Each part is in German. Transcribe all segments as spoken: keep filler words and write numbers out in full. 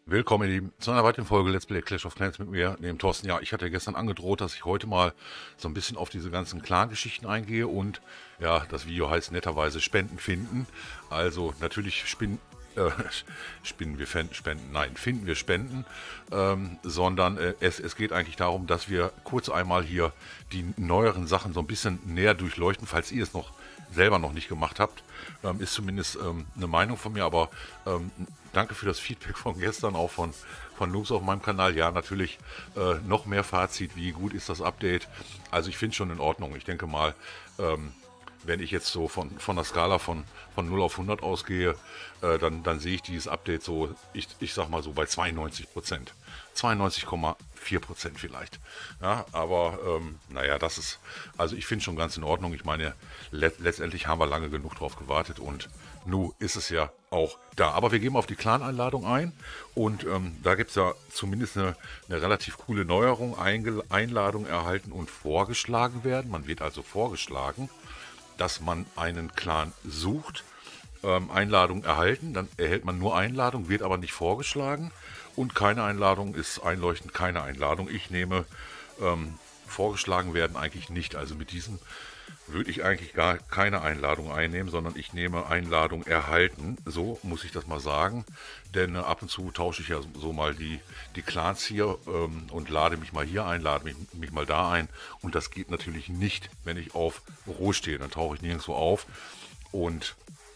Willkommen, ihr Lieben, zu einer weiteren Folge Let's Play Clash of Clans mit mir, dem Thorsten. Ja, ich hatte ja gestern angedroht, dass ich heute mal so ein bisschen auf diese ganzen Clan-Geschichten eingehe und ja, das Video heißt netterweise Spenden finden. Also natürlich spin, äh, spinnen wir Spenden, nein, finden wir Spenden, ähm, sondern äh, es, es geht eigentlich darum, dass wir kurz einmal hier die neueren Sachen so ein bisschen näher durchleuchten, falls ihr es noch selber noch nicht gemacht habt. Ähm, ist zumindest ähm, eine Meinung von mir, aber ähm, danke für das Feedback von gestern, auch von, von Noobs auf meinem Kanal. Ja, natürlich äh, noch mehr Fazit, wie gut ist das Update. Also ich finde es schon in Ordnung. Ich denke mal, ähm, wenn ich jetzt so von, von der Skala von, von null auf hundert ausgehe, äh, dann, dann sehe ich dieses Update so, ich, ich sag mal so bei zweiundneunzig Prozent. zweiundneunzig Komma vier Prozent vielleicht. Ja, aber ähm, naja, das ist, also ich finde schon ganz in Ordnung. Ich meine, let, letztendlich haben wir lange genug drauf gewartet und nu ist es ja auch da. Aber wir gehen mal auf die Clan-Einladung ein und ähm, da gibt es ja zumindest eine, eine relativ coole Neuerung. Einge Einladung erhalten und vorgeschlagen werden. Man wird also vorgeschlagen, dass man einen Clan sucht, ähm, Einladung erhalten, dann erhält man nur Einladung, wird aber nicht vorgeschlagen und keine Einladung ist einleuchtend keine Einladung. Ich nehme ähm, vorgeschlagen werden eigentlich nicht, also mit diesem würde ich eigentlich gar keine Einladung einnehmen, sondern ich nehme Einladung erhalten, so muss ich das mal sagen, denn äh, ab und zu tausche ich ja so, so mal die, die Clans hier ähm, und lade mich mal hier ein, lade mich, mich mal da ein und das geht natürlich nicht, wenn ich auf Roh stehe, dann tauche ich nirgendwo auf und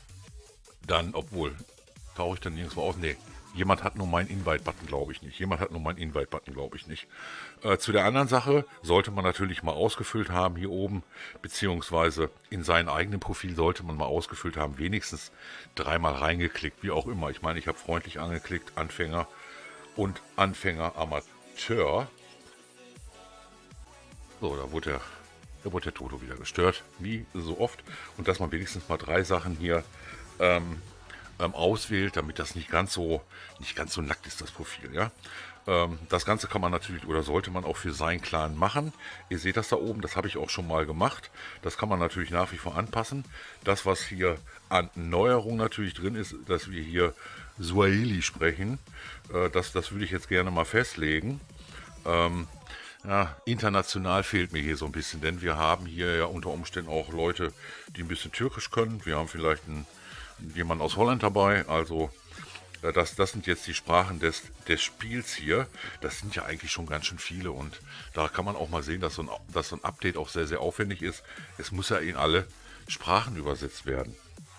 dann, obwohl, tauche ich dann nirgendwo auf, nee. Jemand hat nur meinen Invite-Button, glaube ich nicht. Jemand hat nur meinen Invite-Button, glaube ich nicht. Äh, zu der anderen Sache sollte man natürlich mal ausgefüllt haben hier oben, beziehungsweise in seinem eigenen Profil sollte man mal ausgefüllt haben, wenigstens dreimal reingeklickt, wie auch immer. Ich meine, ich habe freundlich angeklickt, Anfänger und Anfänger Amateur. So, da wurde der, da wurde der Toto wieder gestört, wie so oft. Und dass man wenigstens mal drei Sachen hier ähm, ähm, auswählt, damit das nicht ganz so nicht ganz so nackt ist, das Profil, ja. Ähm, das Ganze kann man natürlich oder sollte man auch für seinen Clan machen. Ihr seht das da oben, das habe ich auch schon mal gemacht. Das kann man natürlich nach wie vor anpassen. Das, was hier an Neuerung natürlich drin ist, dass wir hier Swahili sprechen, äh, das, das würde ich jetzt gerne mal festlegen. Ähm, ja, international fehlt mir hier so ein bisschen, denn wir haben hier ja unter Umständen auch Leute, die ein bisschen Türkisch können. Wir haben vielleicht einen jemand aus Holland dabei, also äh, das, das sind jetzt die Sprachen des, des Spiels hier. Das sind ja eigentlich schon ganz schön viele und da kann man auch mal sehen, dass so, ein, dass so ein Update auch sehr, sehr aufwendig ist. Es muss ja in alle Sprachen übersetzt werden.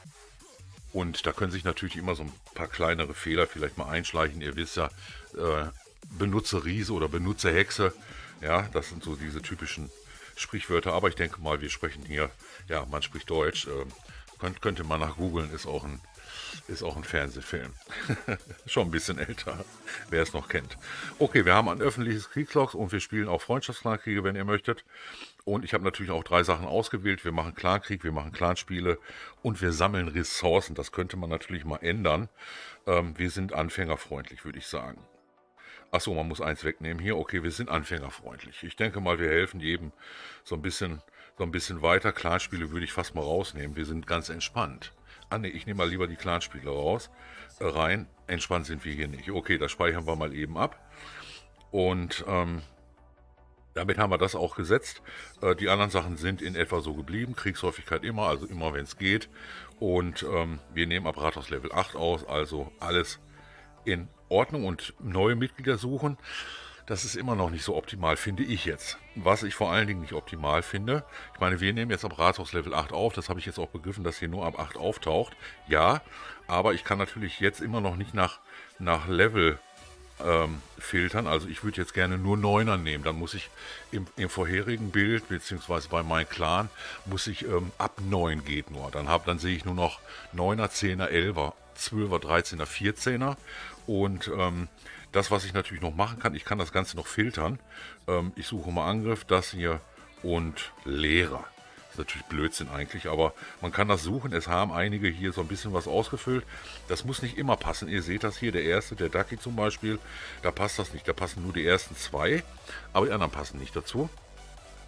Und da können sich natürlich immer so ein paar kleinere Fehler vielleicht mal einschleichen. Ihr wisst ja, äh, Benutzer Riese oder Benutzer Hexe, ja, das sind so diese typischen Sprichwörter. Aber ich denke mal, wir sprechen hier, ja, man spricht Deutsch. Äh, Könnt, könnte man nach googeln, ist auch ein, ist auch ein Fernsehfilm. Schon ein bisschen älter, wer es noch kennt. Okay, wir haben ein öffentliches Kriegslogs und wir spielen auch Freundschaftsklankriege, wenn ihr möchtet. Und ich habe natürlich auch drei Sachen ausgewählt. Wir machen Clankrieg, wir machen Clanspiele und wir sammeln Ressourcen. Das könnte man natürlich mal ändern. Ähm, wir sind anfängerfreundlich, würde ich sagen. Achso, man muss eins wegnehmen hier. Okay, wir sind anfängerfreundlich. Ich denke mal, wir helfen jedem so ein bisschen so ein bisschen weiter. Clanspiele würde ich fast mal rausnehmen. Wir sind ganz entspannt. Ah ne, ich nehme mal lieber die Clanspiele raus, äh, rein. Entspannt sind wir hier nicht. Okay, das speichern wir mal eben ab. Und ähm, damit haben wir das auch gesetzt. Äh, die anderen Sachen sind in etwa so geblieben. Kriegshäufigkeit immer, also immer wenn es geht. Und ähm, wir nehmen Apparatus Level acht aus, also alles in Ordnung und neue Mitglieder suchen. Das ist immer noch nicht so optimal, finde ich jetzt. Was ich vor allen Dingen nicht optimal finde, ich meine, wir nehmen jetzt ab Rathaus Level acht auf, das habe ich jetzt auch begriffen, dass hier nur ab acht auftaucht. Ja, aber ich kann natürlich jetzt immer noch nicht nach, nach Level ähm, filtern, also ich würde jetzt gerne nur Neuner nehmen, dann muss ich im, im vorherigen Bild, beziehungsweise bei meinem Clan, muss ich ähm, ab neun geht nur. Dann, hab, dann sehe ich nur noch Neuner, Zehner, Elfer, Zwölfer, Dreizehner, Vierzehner und ähm, das, was ich natürlich noch machen kann, ich kann das Ganze noch filtern. Ähm, ich suche mal Angriff, das hier und Lehrer. Das ist natürlich Blödsinn eigentlich, aber man kann das suchen. Es haben einige hier so ein bisschen was ausgefüllt. Das muss nicht immer passen. Ihr seht das hier, der erste, der Ducky zum Beispiel, da passt das nicht. Da passen nur die ersten zwei, aber die anderen passen nicht dazu.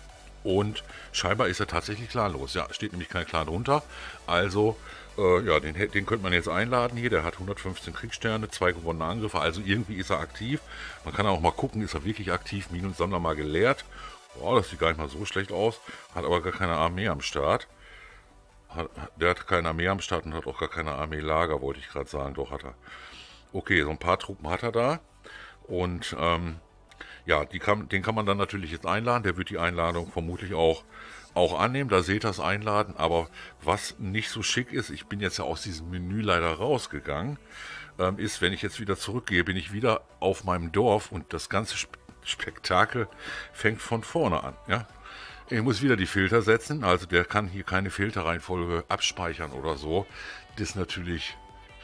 Und scheinbar ist er tatsächlich clanlos. Ja, steht nämlich kein Clan drunter. Also, äh, ja, den, den könnte man jetzt einladen hier. Der hat hundertfünfzehn Kriegssterne, zwei gewonnene Angriffe. Also irgendwie ist er aktiv. Man kann auch mal gucken, ist er wirklich aktiv. Minensammler mal geleert. Boah, das sieht gar nicht mal so schlecht aus. Hat aber gar keine Armee am Start. Hat, der hat keine Armee am Start und hat auch gar keine Armeelager, wollte ich gerade sagen. Doch, hat er. Okay, so ein paar Truppen hat er da. Und, ähm, ja, die kann, den kann man dann natürlich jetzt einladen. Der wird die Einladung vermutlich auch, auch annehmen. Da seht ihr das Einladen. Aber was nicht so schick ist, ich bin jetzt ja aus diesem Menü leider rausgegangen, ähm, ist, wenn ich jetzt wieder zurückgehe, bin ich wieder auf meinem Dorf und das ganze Sp Spektakel fängt von vorne an. Ja? Ich muss wieder die Filter setzen. Also der kann hier keine Filterreihenfolge abspeichern oder so. Das ist natürlich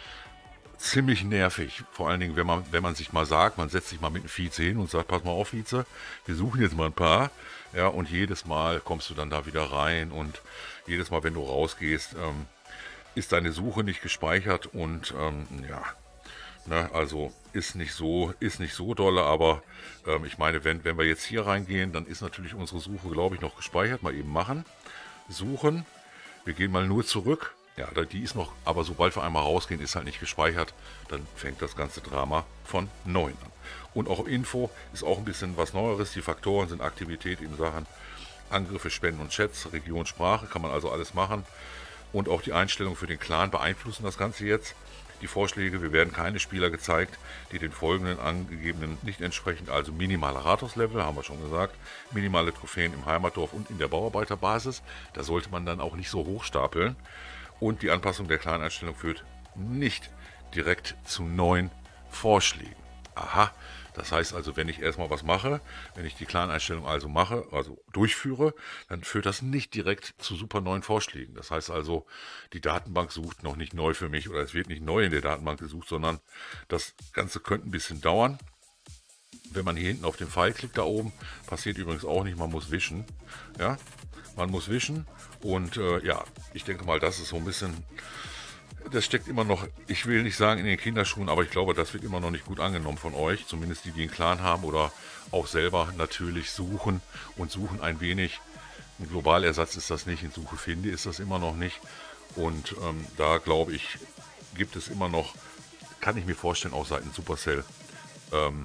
ziemlich nervig, vor allen Dingen, wenn man, wenn man sich mal sagt, man setzt sich mal mit einem Vize hin und sagt, pass mal auf, Vize, wir suchen jetzt mal ein paar, ja, und jedes Mal kommst du dann da wieder rein und jedes Mal, wenn du rausgehst, ähm, ist deine Suche nicht gespeichert und, ähm, ja, ne, also ist nicht so, ist nicht so dolle, aber ähm, ich meine, wenn, wenn wir jetzt hier reingehen, dann ist natürlich unsere Suche, glaube ich, noch gespeichert, mal eben machen, suchen, wir gehen mal nur zurück. Ja, die ist noch, aber sobald wir einmal rausgehen, ist halt nicht gespeichert. Dann fängt das ganze Drama von neu an. Und auch Info ist auch ein bisschen was Neueres. Die Faktoren sind Aktivität in Sachen Angriffe, Spenden und Chats, Region, Sprache, kann man also alles machen. Und auch die Einstellungen für den Clan beeinflussen das Ganze jetzt. Die Vorschläge, wir werden keine Spieler gezeigt, die den folgenden angegebenen nicht entsprechen, also minimaler Rathauslevel, haben wir schon gesagt, minimale Trophäen im Heimatdorf und in der Bauarbeiterbasis. Da sollte man dann auch nicht so hoch stapeln. Und die Anpassung der Clan-Einstellung führt nicht direkt zu neuen Vorschlägen. Aha, das heißt also, wenn ich erstmal was mache, wenn ich die Clan-Einstellung also mache, also durchführe, dann führt das nicht direkt zu super neuen Vorschlägen. Das heißt also, die Datenbank sucht noch nicht neu für mich oder es wird nicht neu in der Datenbank gesucht, sondern das Ganze könnte ein bisschen dauern. Wenn man hier hinten auf den Pfeil klickt, da oben, passiert übrigens auch nicht, man muss wischen. Ja, man muss wischen und äh, ja, ich denke mal, das ist so ein bisschen, das steckt immer noch, ich will nicht sagen in den Kinderschuhen, aber ich glaube, das wird immer noch nicht gut angenommen von euch, zumindest die, die einen Clan haben oder auch selber natürlich suchen und suchen ein wenig. Ein Globalersatz ist das nicht, in Suche finde ist das immer noch nicht und ähm, da glaube ich, gibt es immer noch, kann ich mir vorstellen, auch seitens Supercell, ähm,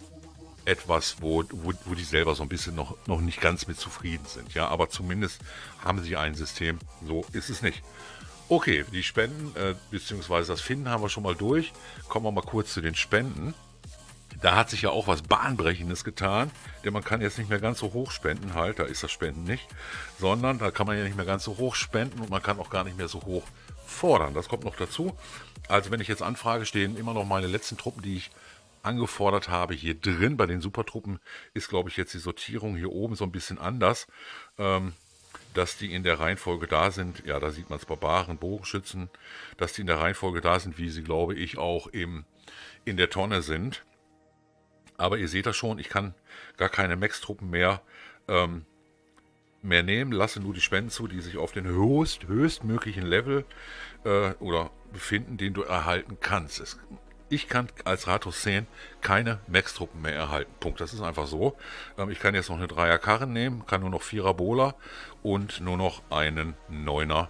etwas, wo, wo, wo die selber so ein bisschen noch, noch nicht ganz mit zufrieden sind. Ja, aber zumindest haben sie ein System. So ist es nicht. Okay, die Spenden, äh, beziehungsweise das Finden haben wir schon mal durch. Kommen wir mal kurz zu den Spenden. Da hat sich ja auch was Bahnbrechendes getan, denn man kann jetzt nicht mehr ganz so hoch spenden, halt, da ist das Spenden nicht, sondern da kann man ja nicht mehr ganz so hoch spenden und man kann auch gar nicht mehr so hoch fordern. Das kommt noch dazu. Also wenn ich jetzt anfrage, stehen immer noch meine letzten Truppen, die ich angefordert habe, hier drin. Bei den Supertruppen ist, glaube ich, jetzt die Sortierung hier oben so ein bisschen anders, ähm, dass die in der Reihenfolge da sind, ja, da sieht man es, Barbaren, Bogenschützen, dass die in der Reihenfolge da sind, wie sie, glaube ich, auch im, in der Tonne sind. Aber ihr seht das schon, ich kann gar keine Max-Truppen mehr, ähm, mehr nehmen, lasse nur die Spenden zu, die sich auf den höchst, höchstmöglichen Level äh, oder befinden, den du erhalten kannst. Es, Ich kann als Rathaus zehn keine Max-Truppen mehr erhalten. Punkt. Das ist einfach so. Ähm, ich kann jetzt noch eine Dreier-Karre nehmen, kann nur noch Vierer Bola und nur noch einen Neuner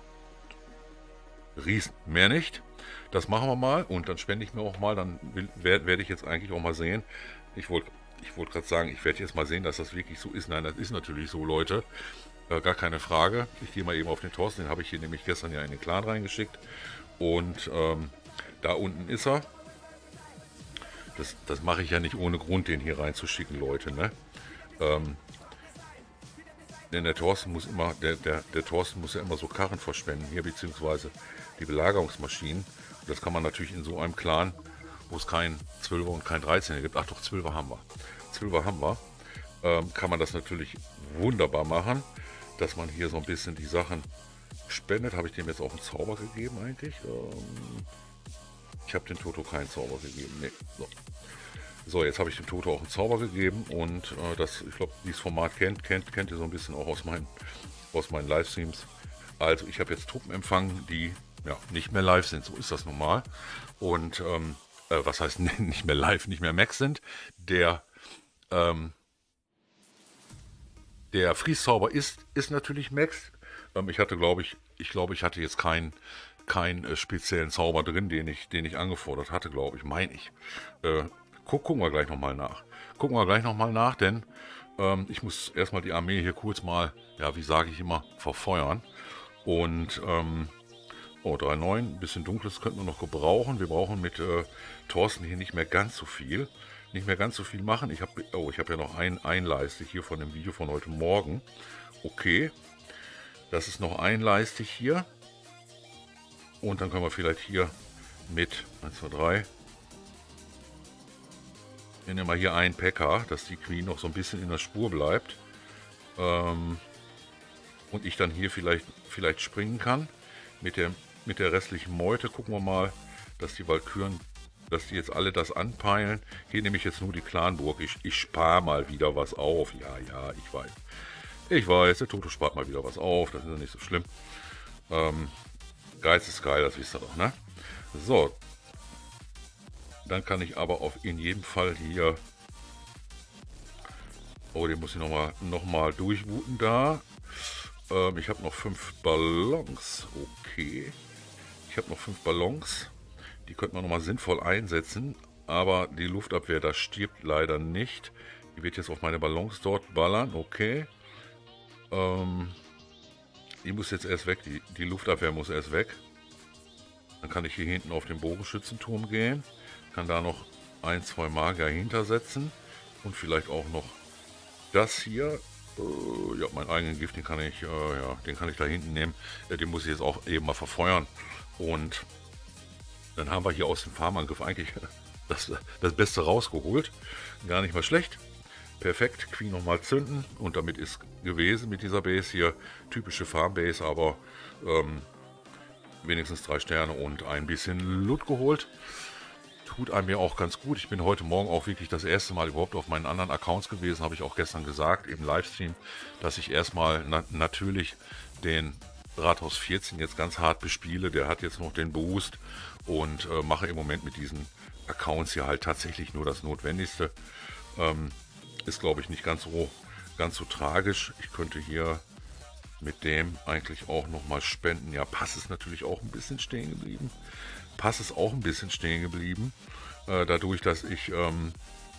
Riesen. Mehr nicht. Das machen wir mal und dann spende ich mir auch mal. Dann werde werd ich jetzt eigentlich auch mal sehen. Ich wollte ich wollt gerade sagen, ich werde jetzt mal sehen, dass das wirklich so ist. Nein, das ist natürlich so, Leute. Äh, gar keine Frage. Ich gehe mal eben auf den Thorsten. Den habe ich hier nämlich gestern ja in den Clan reingeschickt. Und ähm, da unten ist er. Das, das mache ich ja nicht ohne Grund, den hier reinzuschicken, Leute, ne? Ähm, denn der Thorsten muss immer, der, der, der Thorsten muss ja immer so Karren verschwenden hier, beziehungsweise die Belagerungsmaschinen. Und das kann man natürlich in so einem Clan, wo es kein Zwölfer und kein Dreizehner gibt, ach doch, Zwölfer haben wir, Zwölfer haben wir, ähm, kann man das natürlich wunderbar machen, dass man hier so ein bisschen die Sachen spendet. Habe ich dem jetzt auch einen Zauber gegeben eigentlich? Ähm, Ich habe dem Toto keinen Zauber gegeben. Nee. So. so, jetzt habe ich dem Toto auch einen Zauber gegeben und äh, das, ich glaube, dieses Format kennt, kennt, kennt ihr so ein bisschen auch aus meinen, aus meinen Livestreams. Also ich habe jetzt Truppen empfangen, die ja nicht mehr live sind. So ist das normal. Und ähm, äh, was heißt nicht mehr live, nicht mehr Max sind. Der ähm, Der Freeze-Zauber ist, ist natürlich Max. Ähm, ich hatte, glaube ich, ich glaube, ich hatte jetzt keinen keinen äh, speziellen Zauber drin, den ich, den ich angefordert hatte, glaube ich, meine ich. Äh, guck, gucken wir gleich nochmal nach. Gucken wir gleich nochmal nach, denn ähm, ich muss erstmal die Armee hier kurz mal, ja, wie sage ich immer, verfeuern. Und, ähm, oh, drei neun, ein bisschen dunkles könnten wir noch gebrauchen. Wir brauchen mit äh, Thorsten hier nicht mehr ganz so viel. Nicht mehr ganz so viel machen. Ich habe, oh, ich habe ja noch ein einleistig hier von dem Video von heute Morgen. Okay, das ist noch einleistig hier. Und dann können wir vielleicht hier mit eins, zwei, drei. Wir nehmen mal hier einen Packer, dass die Queen noch so ein bisschen in der Spur bleibt. Ähm, und ich dann hier vielleicht, vielleicht springen kann. Mit der, mit der restlichen Meute gucken wir mal, dass die Walküren, dass die jetzt alle das anpeilen. Hier nehme ich jetzt nur die Clanburg. Ich, ich spare mal wieder was auf. Ja, ja, ich weiß. Ich weiß, der Toto spart mal wieder was auf. Das ist ja nicht so schlimm. Ähm, Geiz ist geil, das wisst ihr doch, ne? So. Dann kann ich aber auf in jedem Fall hier... Oh, den muss ich nochmal noch mal durchwuten da. Ähm, ich habe noch fünf Ballons. Okay. Ich habe noch fünf Ballons. Die könnte man nochmal sinnvoll einsetzen. Aber die Luftabwehr, das stirbt leider nicht. Die wird jetzt auf meine Ballons dort ballern. Okay. Ähm... Die muss jetzt erst weg, die, die Luftabwehr muss erst weg. Dann kann ich hier hinten auf den Bogenschützenturm gehen. Kann da noch ein, zwei Magier hintersetzen. Und vielleicht auch noch das hier. Äh, ja, meinen eigenen Gift, den kann ich, äh, ja, den kann ich da hinten nehmen. Äh, den muss ich jetzt auch eben mal verfeuern. Und dann haben wir hier aus dem Farmangriff eigentlich das, das Beste rausgeholt. Gar nicht mal schlecht. Perfekt, Queen nochmal zünden und damit ist gewesen mit dieser Base hier. Typische Farmbase, aber ähm, wenigstens drei Sterne und ein bisschen Loot geholt. Tut einem ja auch ganz gut. Ich bin heute Morgen auch wirklich das erste Mal überhaupt auf meinen anderen Accounts gewesen, habe ich auch gestern gesagt im Livestream, dass ich erstmal na natürlich den Rathaus vierzehn jetzt ganz hart bespiele. Der hat jetzt noch den Boost und äh, mache im Moment mit diesen Accounts hier halt tatsächlich nur das Notwendigste. Ähm, Ist, glaube ich, nicht ganz so, ganz so tragisch. Ich könnte hier mit dem eigentlich auch nochmal spenden. Ja, Pass ist natürlich auch ein bisschen stehen geblieben. Pass ist auch ein bisschen stehen geblieben. Äh, dadurch, dass ich... Ähm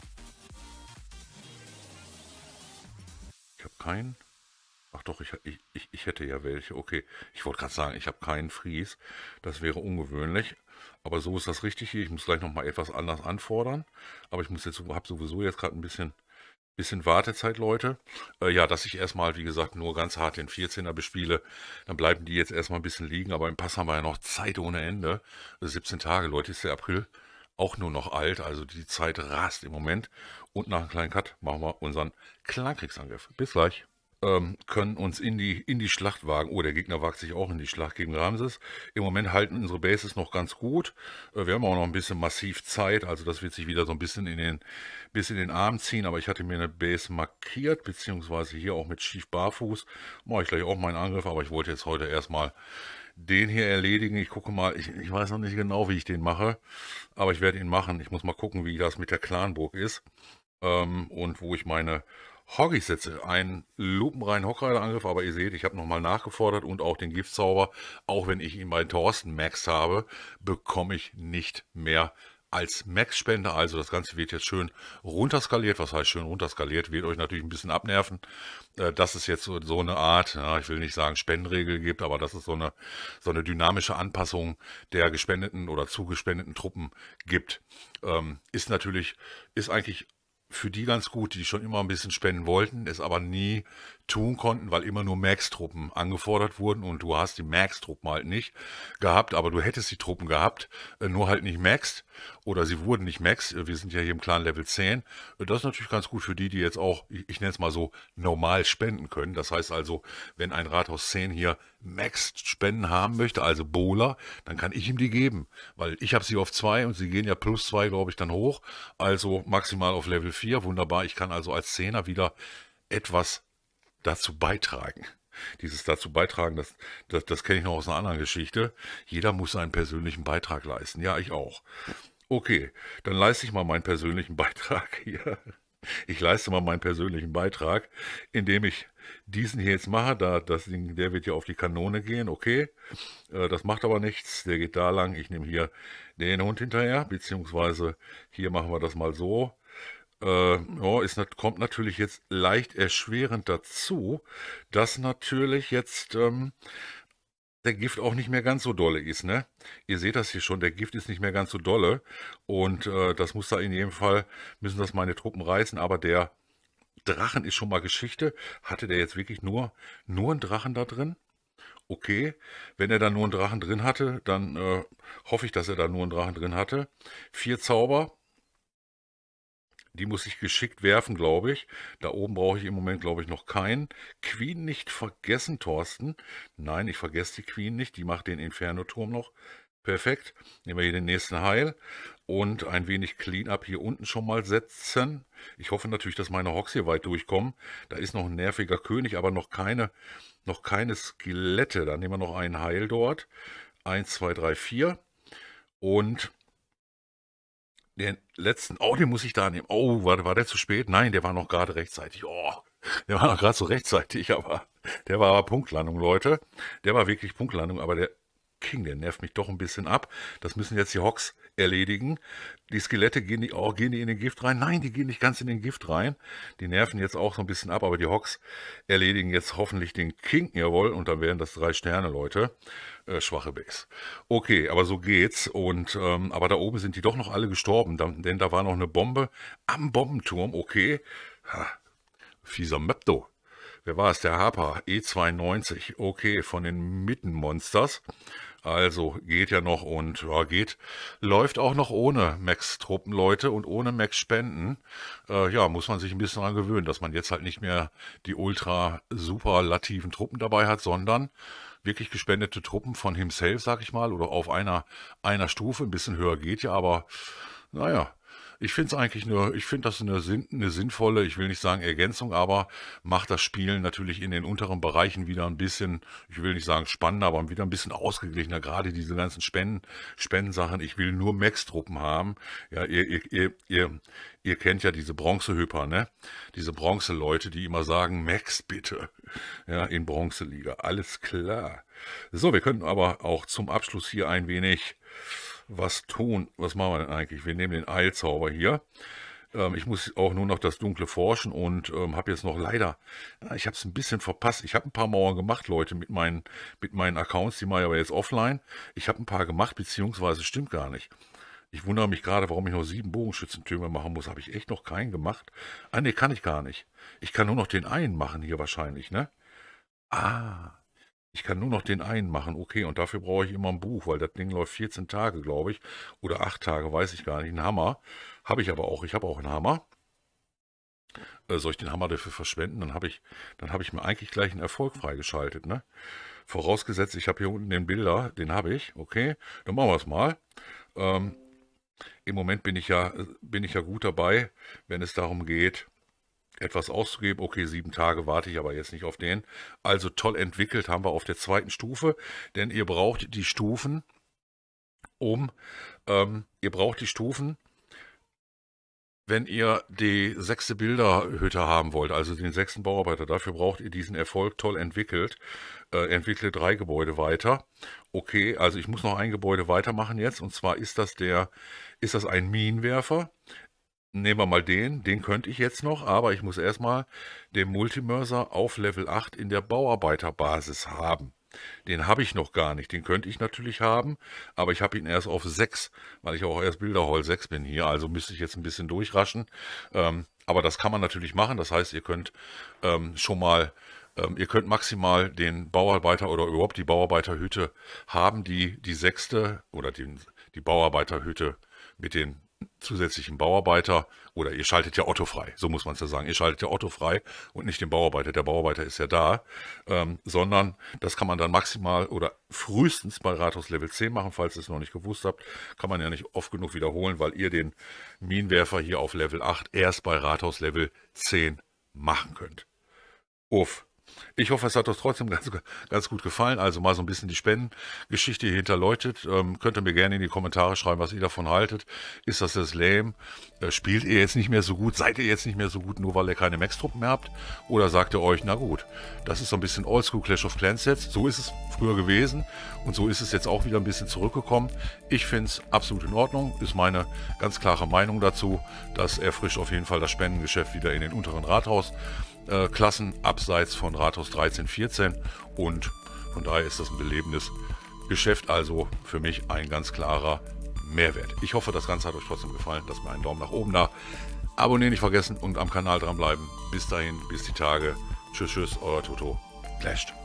ich habe keinen... Ach doch, ich, ich, ich, ich hätte ja welche. Okay, ich wollte gerade sagen, ich habe keinen Fries. Das wäre ungewöhnlich. Aber so ist das richtig hier. Ich muss gleich nochmal etwas anders anfordern. Aber ich muss jetzt, habe sowieso jetzt gerade ein bisschen... Bisschen Wartezeit, Leute. Äh, ja, dass ich erstmal, wie gesagt, nur ganz hart den vierzehner bespiele. Dann bleiben die jetzt erstmal ein bisschen liegen. Aber im Pass haben wir ja noch Zeit ohne Ende. siebzehn Tage, Leute, ist der April auch nur noch alt. Also die Zeit rast im Moment. Und nach einem kleinen Cut machen wir unseren Kleinkriegsangriff. Bis gleich. Ähm, können uns in die, in die Schlacht wagen. Oh, der Gegner wagt sich auch in die Schlacht gegen Ramses. Im Moment halten unsere Bases noch ganz gut. Äh, wir haben auch noch ein bisschen massiv Zeit, also das wird sich wieder so ein bisschen in den, bis in den Arm ziehen. Aber ich hatte mir eine Base markiert, beziehungsweise hier auch mit schief barfuß. Mache ich gleich auch meinen Angriff, aber ich wollte jetzt heute erstmal den hier erledigen. Ich gucke mal, ich, ich weiß noch nicht genau, wie ich den mache, aber ich werde ihn machen. Ich muss mal gucken, wie das mit der Clanburg ist ähm, und wo ich meine Hoggys setze. Ein lupenreinen Hockreider-Angriff, aber ihr seht, ich habe nochmal nachgefordert und auch den Giftzauber. Auch wenn ich ihn bei Thorsten Max habe, bekomme ich nicht mehr als Max-Spender. Also das Ganze wird jetzt schön runterskaliert. Was heißt schön runterskaliert? Wird euch natürlich ein bisschen abnerven, äh, dass es jetzt so, so eine Art, ja, ich will nicht sagen Spendenregel gibt, aber dass es so eine, so eine dynamische Anpassung der gespendeten oder zugespendeten Truppen gibt. Ähm, ist natürlich, ist eigentlich für die ganz gut, die schon immer ein bisschen spenden wollten, es aber nie tun konnten, weil immer nur Max-Truppen angefordert wurden und du hast die Max-Truppen halt nicht gehabt, aber du hättest die Truppen gehabt, nur halt nicht Maxed oder sie wurden nicht Maxed. Wir sind ja hier im Clan Level zehn. Das ist natürlich ganz gut für die, die jetzt auch, ich nenne es mal so, normal spenden können. Das heißt also, wenn ein Rathaus zehn hier Maxed Spenden haben möchte, also Bowler, dann kann ich ihm die geben, weil ich habe sie auf zwei und sie gehen ja plus zwei, glaube ich, dann hoch, also maximal auf Level vier. Wunderbar, ich kann also als Zehner wieder etwas dazu beitragen. Dieses dazu beitragen, das, das, das kenne ich noch aus einer anderen Geschichte. Jeder muss seinen persönlichen Beitrag leisten. Ja, ich auch. Okay, dann leiste ich mal meinen persönlichen Beitrag hier. Ich leiste mal meinen persönlichen Beitrag, indem ich diesen hier jetzt mache. Da, das Ding, der wird ja auf die Kanone gehen, okay. Äh, das macht aber nichts. Der geht da lang. Ich nehme hier den Hund hinterher, beziehungsweise hier machen wir das mal so. Äh, ja, ist, kommt natürlich jetzt leicht erschwerend dazu, dass natürlich jetzt ähm, der Gift auch nicht mehr ganz so dolle ist, ne? Ihr seht das hier schon, der Gift ist nicht mehr ganz so dolle und äh, das muss da in jedem Fall, müssen das meine Truppen reißen, aber der Drachen ist schon mal Geschichte. Hatte der jetzt wirklich nur, nur einen Drachen da drin? Okay, wenn er da nur einen Drachen drin hatte, dann äh, hoffe ich, dass er da nur einen Drachen drin hatte. Vier Zauber. Die muss ich geschickt werfen, glaube ich. Da oben brauche ich im Moment, glaube ich, noch keinen. Queen nicht vergessen, Thorsten. Nein, ich vergesse die Queen nicht. Die macht den Inferno-Turm noch. Perfekt. Nehmen wir hier den nächsten Heil. Und ein wenig Clean-Up hier unten schon mal setzen. Ich hoffe natürlich, dass meine Hawks hier weit durchkommen. Da ist noch ein nerviger König, aber noch keine, noch keine Skelette. Dann nehmen wir noch einen Heil dort. Eins, zwei, drei, vier. Und den letzten, oh, den muss ich da nehmen. Oh, war, war der zu spät? Nein, der war noch gerade rechtzeitig. Oh, der war noch gerade so rechtzeitig, aber der war aber Punktlandung, Leute. Der war wirklich Punktlandung, aber der King, der nervt mich doch ein bisschen ab. Das müssen jetzt die Hawks erledigen. Die Skelette gehen die, oh, gehen die in den Gift rein? Nein, die gehen nicht ganz in den Gift rein. Die nerven jetzt auch so ein bisschen ab, aber die Hawks erledigen jetzt hoffentlich den King, jawohl, und dann wären das drei Sterne, Leute. Äh, schwache Base. Okay, aber so geht's. Und ähm, aber da oben sind die doch noch alle gestorben, da, denn da war noch eine Bombe am Bombenturm. Okay, ha, fieser Mepto. Wer war es? Der Harper E zweiundneunzig. Okay, von den Mittenmonsters. Also geht ja noch und ja, geht, läuft auch noch ohne Max-Truppen, Leute, und ohne Max-Spenden. Äh, ja, muss man sich ein bisschen daran gewöhnen, dass man jetzt halt nicht mehr die ultra-superlativen Truppen dabei hat, sondern wirklich gespendete Truppen von himself, sag ich mal, oder auf einer, einer Stufe. Ein bisschen höher geht ja, aber naja. Ich finde es eigentlich nur, ich finde das eine, sinn, eine sinnvolle, ich will nicht sagen Ergänzung, aber macht das Spielen natürlich in den unteren Bereichen wieder ein bisschen, ich will nicht sagen spannender, aber wieder ein bisschen ausgeglichener. Gerade diese ganzen Spenden, Spendensachen, ich will nur Max-Truppen haben. Ja, ihr, ihr, ihr, ihr, ihr kennt ja diese Bronzehüpper, ne? Diese Bronze-Leute, die immer sagen, Max bitte. Ja, in Bronzeliga. Alles klar. So, wir könnten aber auch zum Abschluss hier ein wenig was tun. Was machen wir denn eigentlich? Wir nehmen den Eilzauber hier. Ähm, ich muss auch nur noch das Dunkle forschen und ähm, habe jetzt noch leider, ja, ich habe es ein bisschen verpasst. Ich habe ein paar Mauern gemacht, Leute, mit meinen, mit meinen Accounts, die mache ich aber jetzt offline. Ich habe ein paar gemacht, beziehungsweise stimmt gar nicht. Ich wundere mich gerade, warum ich noch sieben Bogenschützentürme machen muss. Habe ich echt noch keinen gemacht? Ah, ne, kann ich gar nicht. Ich kann nur noch den einen machen hier wahrscheinlich, ne? Ah, ich kann nur noch den einen machen, okay, und dafür brauche ich immer ein Buch, weil das Ding läuft vierzehn Tage, glaube ich, oder acht Tage, weiß ich gar nicht. Ein Hammer habe ich aber auch, ich habe auch einen Hammer. Äh, soll ich den Hammer dafür verschwenden? Dann habe ich, dann habe ich mir eigentlich gleich einen Erfolg freigeschaltet, ne? Vorausgesetzt, ich habe hier unten den Bilder, den habe ich, okay, dann machen wir es mal. Ähm, Im Moment bin ich ja, bin ich ja gut dabei, wenn es darum geht, etwas auszugeben. Okay, sieben Tage warte ich aber jetzt nicht auf den. Also toll entwickelt haben wir auf der zweiten Stufe, denn ihr braucht die Stufen, um, ähm, ihr braucht die Stufen, wenn ihr die sechste Bilderhütte haben wollt, also den sechsten Bauarbeiter. Dafür braucht ihr diesen Erfolg toll entwickelt. Äh, entwickle drei Gebäude weiter. Okay, also ich muss noch ein Gebäude weitermachen jetzt, und zwar ist das der, ist das ein Minenwerfer. Nehmen wir mal den, den könnte ich jetzt noch, aber ich muss erstmal den Multimörser auf Level acht in der Bauarbeiterbasis haben. Den habe ich noch gar nicht, den könnte ich natürlich haben, aber ich habe ihn erst auf sechs, weil ich auch erst Bilderhall sechs bin hier, also müsste ich jetzt ein bisschen durchraschen. Ähm, aber das kann man natürlich machen, das heißt, ihr könnt ähm, schon mal, ähm, ihr könnt maximal den Bauarbeiter oder überhaupt die Bauarbeiterhütte haben, die die sechste oder die, die Bauarbeiterhütte mit den zusätzlichen Bauarbeiter, oder ihr schaltet ja Otto frei, so muss man es ja sagen, ihr schaltet ja Otto frei und nicht den Bauarbeiter, der Bauarbeiter ist ja da, ähm, sondern das kann man dann maximal oder frühestens bei Rathaus Level zehn machen, falls ihr es noch nicht gewusst habt, kann man ja nicht oft genug wiederholen, weil ihr den Minenwerfer hier auf Level acht erst bei Rathaus Level zehn machen könnt. Uff. Ich hoffe, es hat euch trotzdem ganz, ganz gut gefallen. Also mal so ein bisschen die Spendengeschichte hier hinterläutet. Ähm, könnt ihr mir gerne in die Kommentare schreiben, was ihr davon haltet. Ist das das lame? Äh, spielt ihr jetzt nicht mehr so gut? Seid ihr jetzt nicht mehr so gut, nur weil ihr keine Max-Truppen mehr habt? Oder sagt ihr euch, na gut, das ist so ein bisschen Oldschool Clash of Clans jetzt. So ist es früher gewesen und so ist es jetzt auch wieder ein bisschen zurückgekommen. Ich finde es absolut in Ordnung. Ist meine ganz klare Meinung dazu. Das erfrischt auf jeden Fall das Spendengeschäft wieder in den unteren Rathaus. Äh, Klassen abseits von Rathaus dreizehn, vierzehn und von daher ist das ein belebendes Geschäft, also für mich ein ganz klarer Mehrwert. Ich hoffe, das Ganze hat euch trotzdem gefallen. Lasst mir einen Daumen nach oben da. Abonnieren nicht vergessen und am Kanal dranbleiben. Bis dahin, bis die Tage. Tschüss, tschüss, euer Toto. Clashed.